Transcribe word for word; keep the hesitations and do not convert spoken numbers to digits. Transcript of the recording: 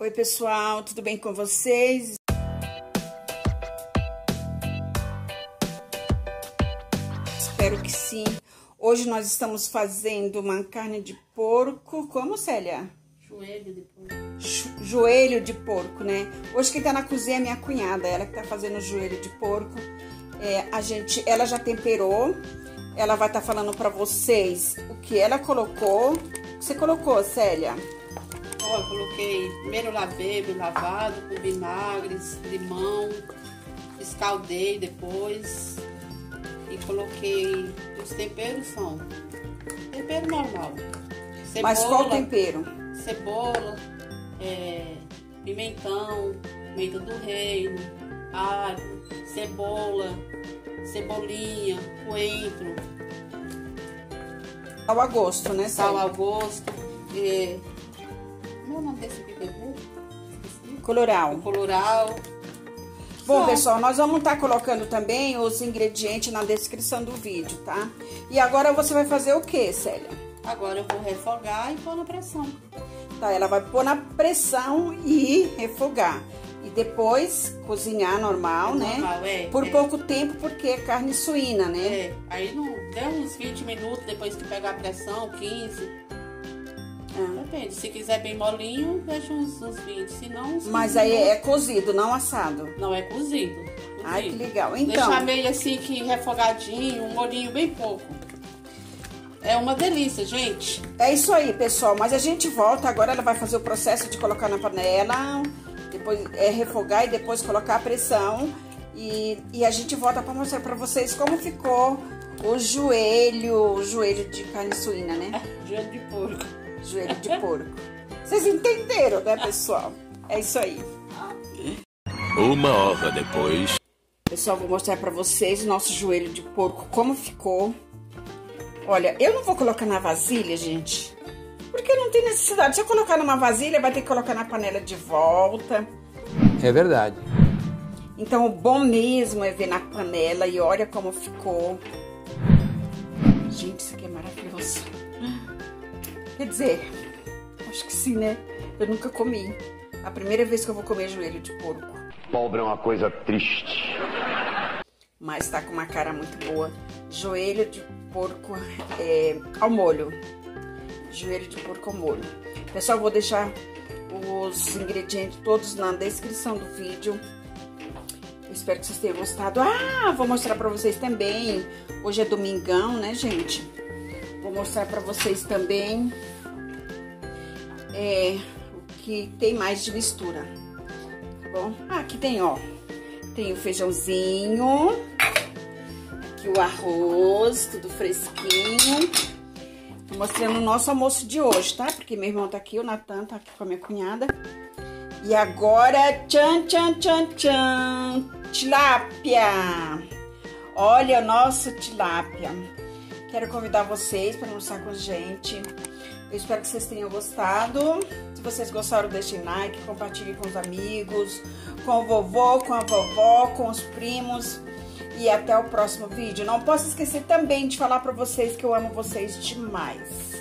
Oi pessoal, tudo bem com vocês? Espero que sim. Hoje nós estamos fazendo uma carne de porco. Como, Célia? Joelho de porco. Joelho de porco, né? Hoje quem tá na cozinha é minha cunhada, ela que tá fazendo o joelho de porco. É, a gente, ela já temperou. Ela vai estar tá falando pra vocês o que ela colocou. O que você colocou, Célia? Ó, eu coloquei, primeiro lavei, bem lavado, com vinagre, limão, escaldei depois e coloquei, os temperos são tempero normal. Cebola, mas qual tempero? Cebola, é, pimentão, pimenta do reino, alho, cebola, cebolinha, coentro. Sal a gosto, né, Célia? Sal a gosto. É, Como é o nome desse pimentão? Coloral. O coloral. Bom, Só. pessoal, nós vamos estar colocando também os ingredientes na descrição do vídeo, tá? E agora você vai fazer o que, Célia? Agora eu vou refogar e pôr na pressão. Tá, ela vai pôr na pressão e refogar. E depois cozinhar normal, É né? normal, é, Por é. pouco tempo, porque é carne suína, né? É, aí não deu uns vinte minutos depois que pegar a pressão, quinze. Ah. Depende, se quiser bem molinho, deixa uns, uns vinte, se não... uns Mas quinze aí é minutos. cozido, não assado. Não, é cozido. cozido. Ai, que legal. Então, Deixar meio assim que refogadinho, um molhinho bem pouco. É uma delícia, gente. é isso aí, pessoal. Mas a gente volta, agora ela vai fazer o processo de colocar na panela, depois é refogar e depois colocar a pressão. E, e a gente volta para mostrar para vocês como ficou o joelho, o joelho de carne suína, né? Joelho de porco. Joelho de porco. Vocês entenderam, né, pessoal? É isso aí. Uma hora depois. Pessoal, vou mostrar pra vocês o nosso joelho de porco, como ficou. Olha, eu não vou colocar na vasilha, gente, porque não tem necessidade. Se eu colocar numa vasilha, vai ter que colocar na panela de volta. É verdade. Então, o bom mesmo é ver na panela e olha como ficou. Gente, isso aqui é maravilhoso. Quer dizer, acho que sim, né? Eu nunca comi. A primeira vez que eu vou comer joelho de porco. Pobre é uma coisa triste. Mas tá com uma cara muito boa. Joelho de porco é, ao molho. Joelho de porco ao molho. Pessoal, vou deixar os ingredientes todos na descrição do vídeo. Eu espero que vocês tenham gostado. Ah, vou mostrar pra vocês também. Hoje é domingão, né, gente? Vou mostrar pra vocês também é, o que tem mais de mistura. Tá bom? Ah, aqui tem, ó. Tem o feijãozinho. Aqui o arroz, tudo fresquinho. Tô mostrando o nosso almoço de hoje, tá? Porque meu irmão tá aqui, o Natan tá aqui com a minha cunhada. E agora, tchan, tchan, tchan, tchan, tilápia. Olha o nosso tilápia. Quero convidar vocês para almoçar com a gente. Eu espero que vocês tenham gostado. Se vocês gostaram, deixem like, compartilhem com os amigos, com o vovô, com a vovó, com os primos. E até o próximo vídeo. Não posso esquecer também de falar para vocês que eu amo vocês demais.